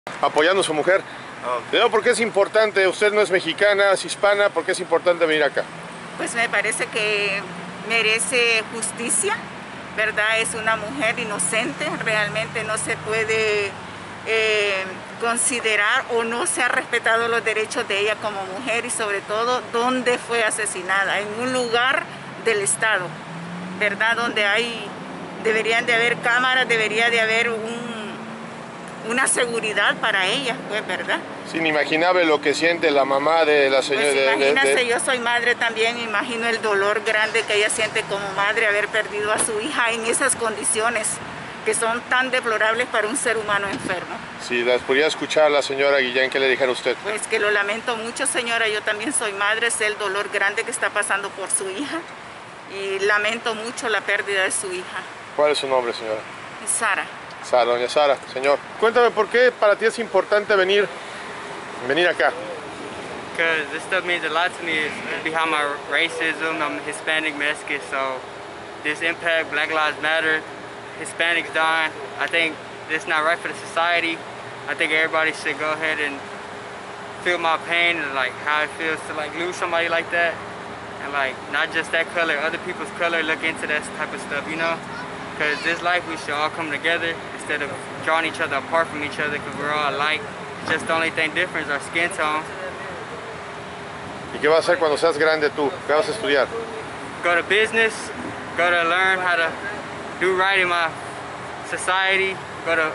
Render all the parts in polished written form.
apoyando a su mujer. Oh. Pero ¿por qué es importante? Usted no es mexicana, es hispana, ¿por qué es importante venir acá? Pues me parece que merece justicia, ¿verdad? Es una mujer inocente, realmente no se puede considerar o no se ha respetado los derechos de ella como mujer y sobre todo dónde fue asesinada, en un lugar del Estado, ¿verdad? Donde deberían de haber cámaras, debería de haber una seguridad para ella, pues, ¿verdad? Es inimaginable lo que siente la mamá de la señora. Pues imagínate, yo soy madre también, imagino el dolor grande que ella siente como madre haber perdido a su hija en esas condiciones que son tan deplorables para un ser humano enfermo. Sí, las podría escuchar a la señora Guillén, ¿qué le dijera a usted? Pues que lo lamento mucho, señora, yo también soy madre, sé el dolor grande que está pasando por su hija y lamento mucho la pérdida de su hija. ¿Cuál es su nombre, señora? Sara. Sara, doña Sara, señor. Cuéntame por qué para ti es importante venir acá. Because this stuff means a lot to me. It's behind my racism. I'm Hispanic Mexican, so this impact, Black Lives Matter, Hispanics dying. I think it's not right for the society. I think everybody should go ahead and feel my pain and like how it feels to like lose somebody like that. And like not just that color, other people's color, look into that type of stuff, you know? Because this life we should all come together instead of drawing each other apart from each other because we're all alike. Just the only thing different is our skin tone. ¿Y qué vas a hacer cuando seas grande tú? ¿Qué vas a estudiar? Go to business, go to learn how to do right in my society, go to,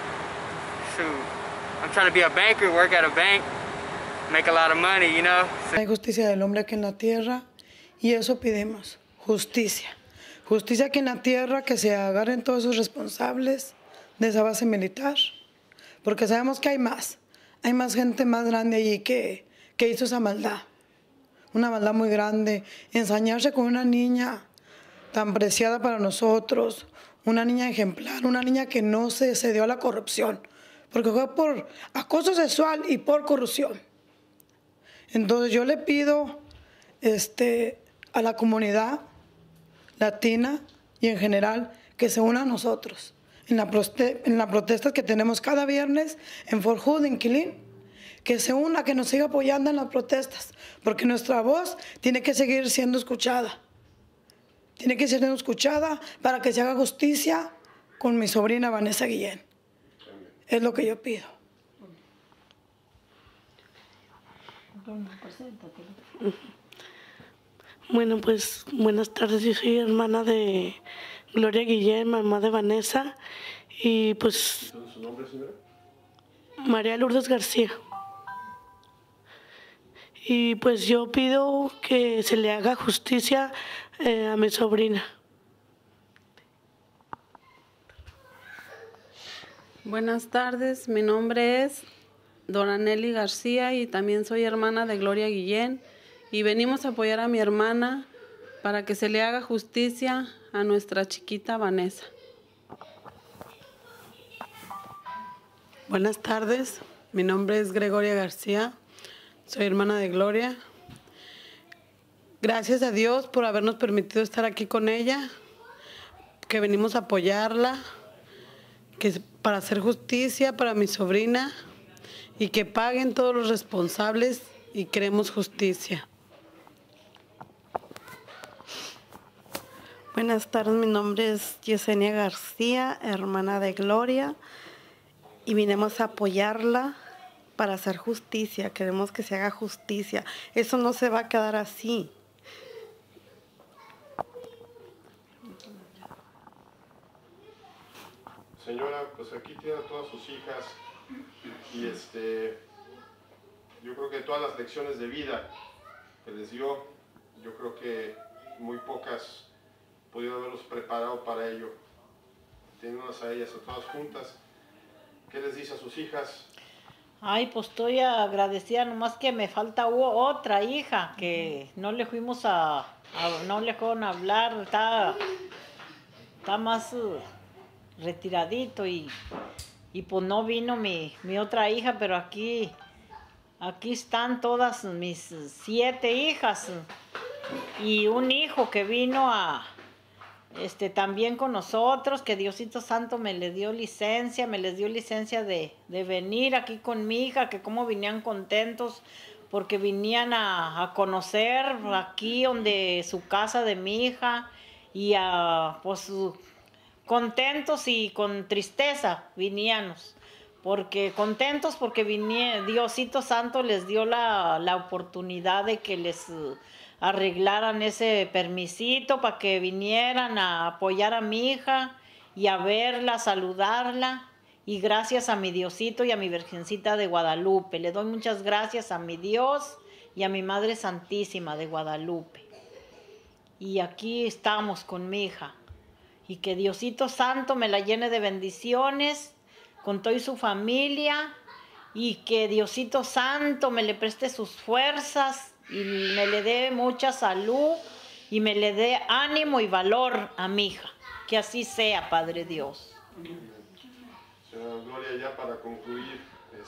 I'm trying to be a banker, work at a bank, make a lot of money, you know? Hay justicia del hombre aquí en la tierra y eso pedimos, justicia. Justicia aquí en la tierra, que se agarren todos esos responsables de esa base militar, porque sabemos que hay más gente más grande allí que hizo esa maldad, una maldad muy grande, ensañarse con una niña tan preciada para nosotros, una niña ejemplar, una niña que no se cedió a la corrupción, porque fue por acoso sexual y por corrupción. Entonces yo le pido a la comunidad latina y en general que se una a nosotros en la protesta que tenemos cada viernes en Fort Hood, en Killeen, que se una, que nos siga apoyando en las protestas, porque nuestra voz tiene que seguir siendo escuchada. Tiene que ser siendo escuchada para que se haga justicia con mi sobrina Vanessa Guillén. Es lo que yo pido. Bueno, pues buenas tardes, yo soy hermana de Gloria Guillén, mamá de Vanessa, y pues... ¿Su nombre, señora? María Lourdes García. Y pues yo pido que se le haga justicia a mi sobrina. Buenas tardes, mi nombre es Doranelli García y también soy hermana de Gloria Guillén y venimos a apoyar a mi hermana para que se le haga justicia a nuestra chiquita Vanessa. Buenas tardes, mi nombre es Gregoria García, soy hermana de Gloria. Gracias a Dios por habernos permitido estar aquí con ella, que venimos a apoyarla, para hacer justicia para mi sobrina y que paguen todos los responsables y queremos justicia. Buenas tardes, mi nombre es Yesenia García, hermana de Gloria, y vinimos a apoyarla para hacer justicia. Queremos que se haga justicia. Eso no se va a quedar así. Señora, pues aquí tiene a todas sus hijas y yo creo que todas las lecciones de vida que les dio, yo creo que muy pocas pudieron haberlos preparado para ello. Teniéndolas a ellas a todas juntas, ¿qué les dice a sus hijas? Ay, pues estoy agradecida, nomás que me falta otra hija que no le fuimos no le fueron a hablar, está más retiradito y pues no vino mi otra hija, pero aquí están todas mis 7 hijas y un hijo que vino también con nosotros, que Diosito Santo me les dio licencia de venir aquí con mi hija, que como venían contentos porque venían a conocer aquí donde su casa de mi hija y pues contentos y con tristeza viníamos. Porque contentos porque Diosito Santo les dio la oportunidad de que les arreglaran ese permisito para que vinieran a apoyar a mi hija y a verla, a saludarla. Y gracias a mi Diosito y a mi Virgencita de Guadalupe. Le doy muchas gracias a mi Dios y a mi Madre Santísima de Guadalupe. Y aquí estamos con mi hija. Y que Diosito Santo me la llene de bendiciones con toda su familia. Y que Diosito Santo me le preste sus fuerzas y me le dé mucha salud y me le dé ánimo y valor a mi hija. Que así sea, Padre Dios. Señora Gloria, ya para concluir,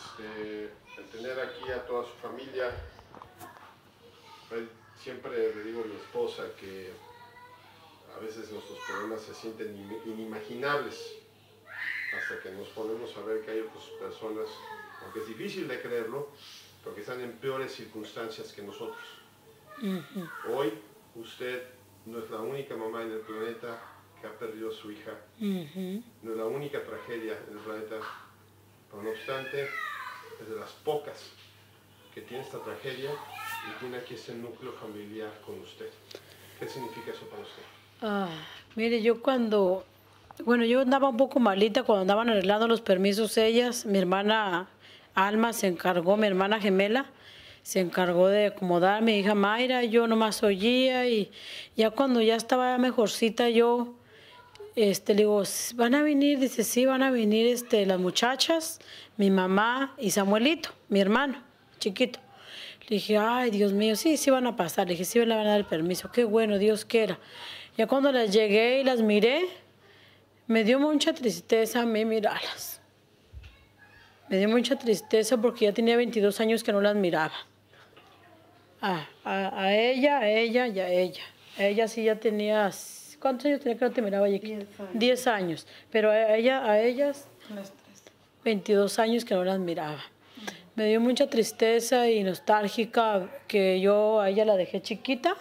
el tener aquí a toda su familia, pues, siempre le digo a mi esposa que a veces nuestros problemas se sienten inimaginables hasta que nos ponemos a ver que hay otras personas, aunque es difícil de creerlo, porque están en peores circunstancias que nosotros. Hoy usted no es la única mamá en el planeta que ha perdido a su hija, no es la única tragedia en el planeta, pero no obstante es de las pocas que tiene esta tragedia y tiene aquí ese núcleo familiar con usted. ¿Qué significa eso para usted? Mire, yo yo andaba un poco malita cuando andaban arreglando los permisos ellas, mi hermana Alma se encargó, mi hermana gemela, se encargó de acomodar, mi hija Mayra, yo nomás oía y ya cuando ya estaba mejorcita yo, le digo, ¿van a venir? Dice, sí, van a venir las muchachas, mi mamá y Samuelito, mi hermano, chiquito. Le dije, ay, Dios mío, sí, sí van a pasar. Le dije, sí, le van a dar el permiso, qué bueno, Dios quiera. Ya cuando las llegué y las miré, me dio mucha tristeza a mí mirarlas. Me dio mucha tristeza porque ya tenía 22 años que no las miraba. A ella y a ella. A ella sí ya tenía... ¿Cuántos años tenía que no te miraba, Yequita? 10 años. Pero a ellas, 22 años que no las miraba. Me dio mucha tristeza y nostálgica que yo a ella la dejé chiquita,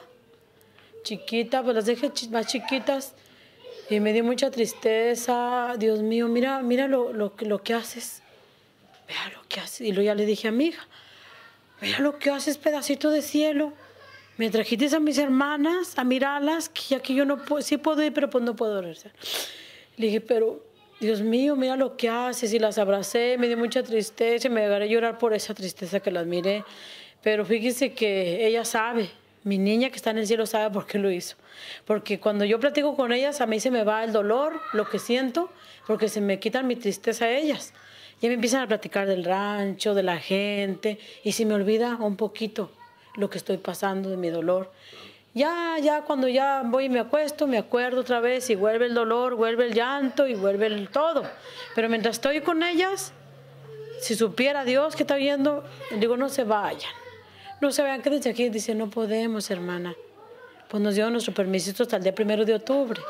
pues las dejé más chiquitas y me dio mucha tristeza. Dios mío, mira lo que haces. Vea lo que haces. Y luego ya le dije a mi hija, mira lo que haces, pedacito de cielo. Me trajiste a mis hermanas a mirarlas, que aquí yo no puedo, sí puedo ir, pero pues no puedo regresar. Le dije, pero Dios mío, mira lo que haces. Y las abracé, me dio mucha tristeza, me agarré a llorar por esa tristeza que las miré. Pero fíjese que ella sabe, mi niña que está en el cielo sabe por qué lo hizo. Porque cuando yo platico con ellas, a mí se me va el dolor, lo que siento, porque se me quitan mi tristeza a ellas. Ya me empiezan a platicar del rancho, de la gente, y se me olvida un poquito lo que estoy pasando, de mi dolor. Ya cuando ya voy y me acuesto, me acuerdo otra vez y vuelve el dolor, vuelve el llanto y vuelve el todo. Pero mientras estoy con ellas, si supiera Dios que está viendo, digo, no se vayan. No se vayan, quédense aquí. Dice, no podemos, hermana. Pues nos dio nuestro permisito hasta el día 1 de octubre.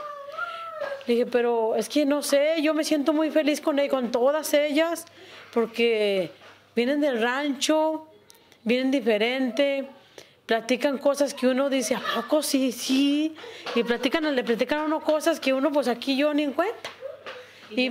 Le dije, pero es que no sé, yo me siento muy feliz con todas ellas, porque vienen del rancho, vienen diferente, platican cosas que uno dice, ¿a poco sí? Sí. Y le platican a uno cosas que uno, pues aquí yo ni en cuenta. Y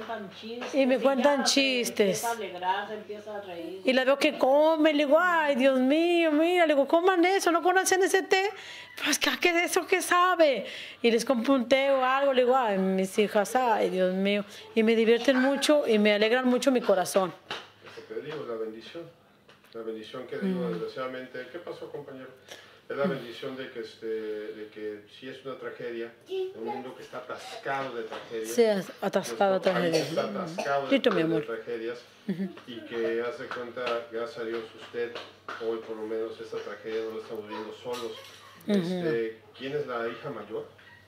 me cuentan chistes. Se empieza a alegrar, se empieza a reír. Y la veo que come, le digo, ay, Dios mío, mira, le digo, coman eso, ¿no conocen ese té? Pues, ¿qué es eso que sabe? Y les compro un té o algo, le digo, ay, mis hijas, ay, Dios mío. Y me divierten mucho y me alegran mucho mi corazón. Te digo, la bendición que digo, desgraciadamente, ¿qué pasó, compañero? Es la bendición de que si es una tragedia, un mundo que está atascado de tragedias. Sí, atascado de tragedias. Está atascado de tragedias. Y que hace cuenta, gracias a Dios, usted, hoy por lo menos, esta tragedia no la estamos viviendo solos. ¿Quién es la hija mayor?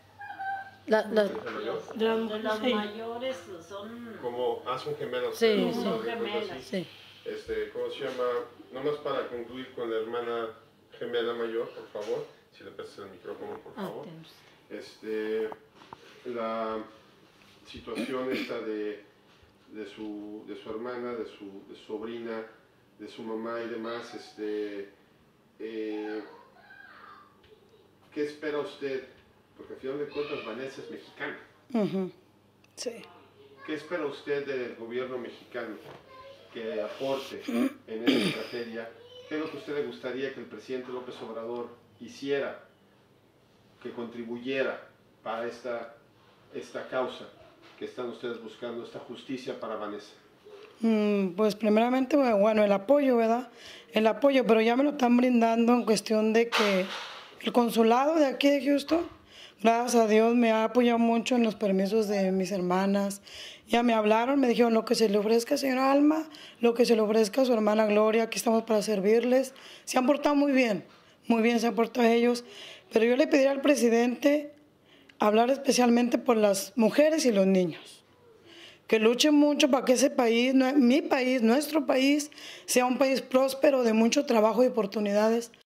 De las mayores son... Como son gemelas. Sí, son gemelas. Sí. ¿Cómo se llama? Nomás para concluir con la hermana gemela mayor, por favor, si le prestas el micrófono, por favor. la situación esta de su hermana, de su sobrina, de su mamá y demás, ¿qué espera usted? Porque al final de cuentas Vanessa es mexicana. Sí. ¿Qué espera usted del gobierno mexicano que aporte en esta tragedia? ¿Qué es lo que a usted le gustaría que el presidente López Obrador hiciera, que contribuyera para esta causa que están ustedes buscando, esta justicia para Vanessa? Pues primeramente, bueno, el apoyo, ¿verdad? El apoyo, pero ya me lo están brindando en cuestión de que el consulado de aquí de Houston, gracias a Dios, me ha apoyado mucho en los permisos de mis hermanas. Ya me hablaron, me dijeron lo que se le ofrezca, señora Alma, lo que se le ofrezca a su hermana Gloria, aquí estamos para servirles. Se han portado muy bien se han portado ellos, pero yo le pediría al presidente hablar especialmente por las mujeres y los niños, que luchen mucho para que ese país, mi país, nuestro país, sea un país próspero de mucho trabajo y oportunidades